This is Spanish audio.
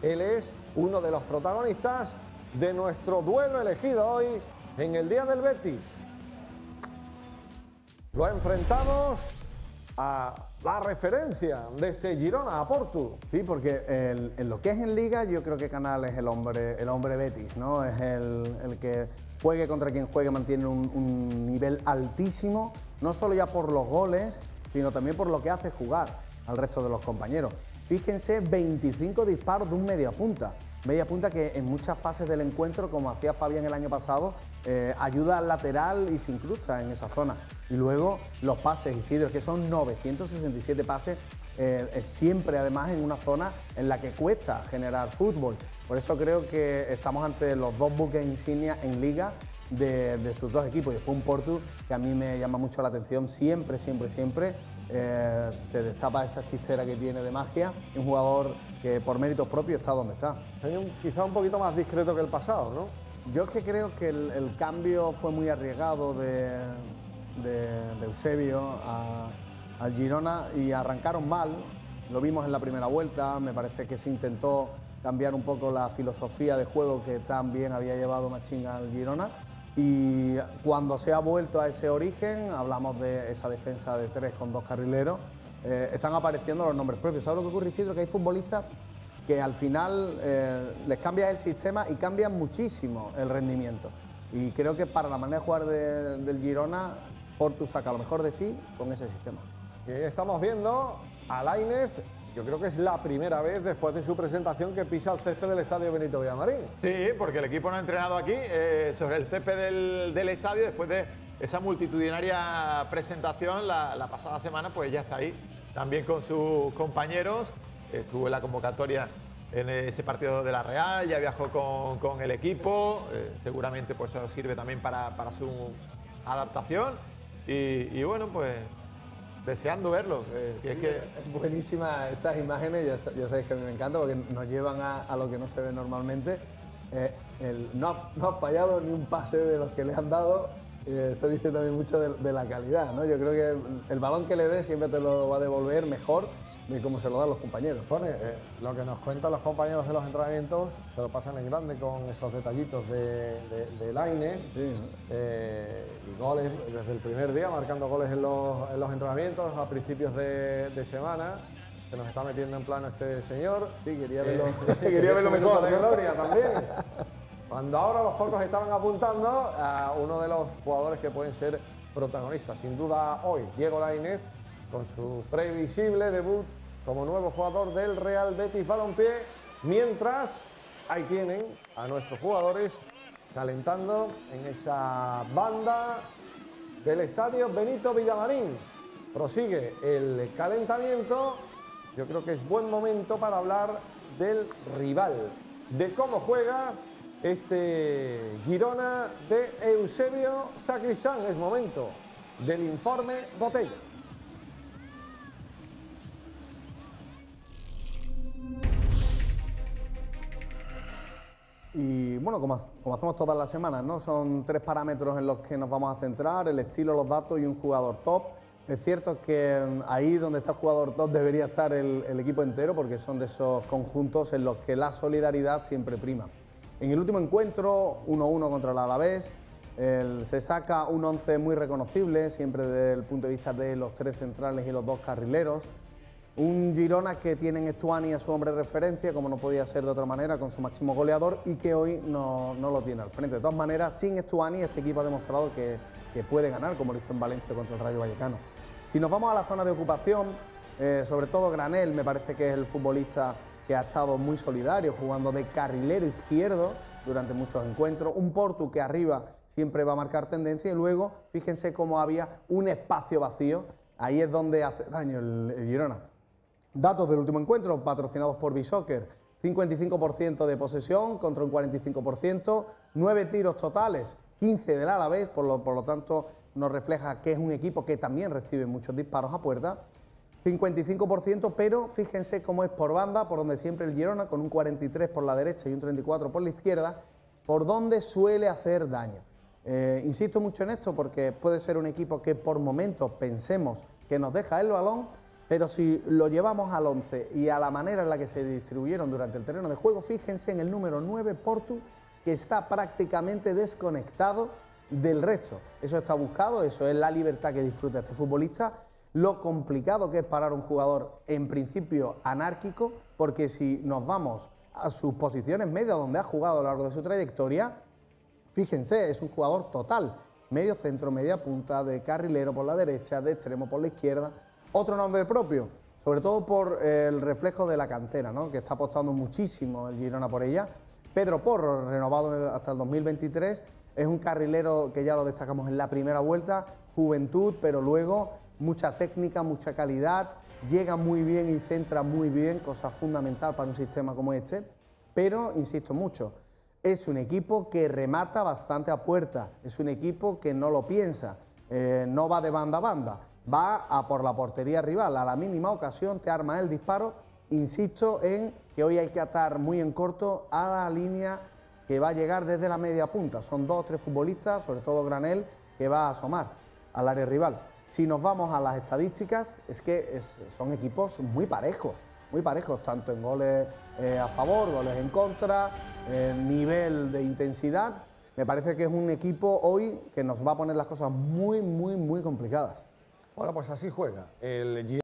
Él es uno de los protagonistas de nuestro duelo elegido hoy en el Día del Betis. Lo enfrentamos a la referencia de este Girona, a Portu. Sí, porque en lo que es en Liga, yo creo que Canal es el hombre Betis, ¿no? Es el que juegue contra quien juegue, mantiene un nivel altísimo, no solo ya por los goles, sino también por lo que hace jugar al resto de los compañeros. Fíjense, 25 disparos de un mediapunta. Mediapunta que en muchas fases del encuentro, como hacía Fabián el año pasado, ayuda al lateral y se incrusta en esa zona. Y luego los pases, Isidro, que son 967 pases, siempre además en una zona en la que cuesta generar fútbol. Por eso creo que estamos ante los dos buques insignia en Liga de sus dos equipos. Y después un Portu que a mí me llama mucho la atención, siempre se destapa esa chistera que tiene de magia, un jugador que por méritos propios está donde está. Quizá un poquito más discreto que el pasado, ¿no? Yo es que creo que el cambio fue muy arriesgado de Eusebio al Girona y arrancaron mal, lo vimos en la primera vuelta, me parece que se intentó cambiar un poco la filosofía de juego que tan bien había llevado Machín al Girona. Y cuando se ha vuelto a ese origen, hablamos de esa defensa de 3 con 2 carrileros, están apareciendo los nombres propios. ¿Sabes lo que ocurre, Isidro? Que hay futbolistas que al final les cambia el sistema y cambian muchísimo el rendimiento. Y creo que para la manera de jugar del Girona, Portu saca lo mejor de sí con ese sistema. Y estamos viendo a Lainez. Yo creo que es la primera vez después de su presentación que pisa el césped del estadio Benito Villamarín. Sí, porque el equipo no ha entrenado aquí sobre el césped del estadio después de esa multitudinaria presentación la pasada semana, pues ya está ahí también con sus compañeros. Estuvo en la convocatoria en ese partido de la Real, ya viajó con el equipo, seguramente pues eso sirve también para su adaptación y bueno, pues deseando verlo. Es buenísima estas imágenes, ya sabéis que a mí me encanta porque nos llevan a lo que no se ve normalmente. No ha fallado ni un pase de los que le han dado, eso dice también mucho de la calidad, ¿no? Yo creo que el balón que le dé siempre te lo va a devolver mejor de cómo se lo dan los compañeros. Lo que nos cuentan los compañeros de los entrenamientos se lo pasan en grande con esos detallitos de Lainez, sí. Y goles desde el primer día, marcando goles en los entrenamientos a principios de semana. Se nos está metiendo en plano este señor. Sí, quería verlo, quería verlo mejor de gloria también. Cuando ahora los focos estaban apuntando a uno de los jugadores que pueden ser protagonistas, sin duda hoy, Diego Lainez, con su previsible debut como nuevo jugador del Real Betis Balompié, mientras ahí tienen a nuestros jugadores calentando en esa banda del estadio Benito Villamarín. Prosigue el calentamiento. Yo creo que es buen momento para hablar del rival, de cómo juega este Girona de Eusebio Sacristán. Es momento del informe Botella. Y bueno, como hacemos todas las semanas, ¿no? Son 3 parámetros en los que nos vamos a centrar: el estilo, los datos y un jugador top. Es cierto que ahí donde está el jugador top debería estar el equipo entero, porque son de esos conjuntos en los que la solidaridad siempre prima. En el último encuentro, 1-1 contra el Alavés, se saca un 11 muy reconocible, siempre desde el punto de vista de los 3 centrales y los 2 carrileros. Un Girona que tiene en Estuani a su hombre de referencia, como no podía ser de otra manera, con su máximo goleador, y que hoy no lo tiene al frente. De todas maneras, sin Estuani, este equipo ha demostrado que puede ganar, como lo hizo en Valencia contra el Rayo Vallecano. Si nos vamos a la zona de ocupación, sobre todo Granel, me parece que es el futbolista que ha estado muy solidario, jugando de carrilero izquierdo durante muchos encuentros. Un Portu que arriba siempre va a marcar tendencia, y luego, fíjense cómo había un espacio vacío. Ahí es donde hace daño el Girona. Datos del último encuentro, patrocinados por Bisoccer: 55% de posesión contra un 45%, 9 tiros totales, 15 del Alavés, por lo tanto nos refleja que es un equipo que también recibe muchos disparos a puerta. 55%, pero fíjense cómo es por banda, por donde siempre el Girona, con un 43 por la derecha y un 34 por la izquierda, por donde suele hacer daño. Insisto mucho en esto porque puede ser un equipo que por momentos pensemos que nos deja el balón, Pero si lo llevamos al 11 y a la manera en la que se distribuyeron durante el terreno de juego, fíjense en el número 9, Portu, que está prácticamente desconectado del resto. Eso está buscado, eso es la libertad que disfruta este futbolista, lo complicado que es parar un jugador en principio anárquico, porque si nos vamos a sus posiciones medias donde ha jugado a lo largo de su trayectoria, fíjense, es un jugador total, medio centro, media punta, de carrilero por la derecha, de extremo por la izquierda. Otro nombre propio, sobre todo por el reflejo de la cantera, ¿no?, que está apostando muchísimo el Girona por ella. Pedro Porro, renovado hasta el 2023, es un carrilero que ya lo destacamos en la primera vuelta, juventud, pero luego mucha técnica, mucha calidad, llega muy bien y centra muy bien, cosa fundamental para un sistema como este, pero, insisto mucho, es un equipo que remata bastante a puerta, es un equipo que no lo piensa, no va de banda a banda, va a por la portería rival, a la mínima ocasión te arma el disparo. Insisto en que hoy hay que atar muy en corto a la línea que va a llegar desde la media punta. Son 2 o 3 futbolistas, sobre todo Granel, que va a asomar al área rival. Si nos vamos a las estadísticas, es que son equipos muy parejos, tanto en goles a favor, goles en contra, nivel de intensidad. Me parece que es un equipo hoy que nos va a poner las cosas muy complicadas. Bueno, pues así juega el Girona.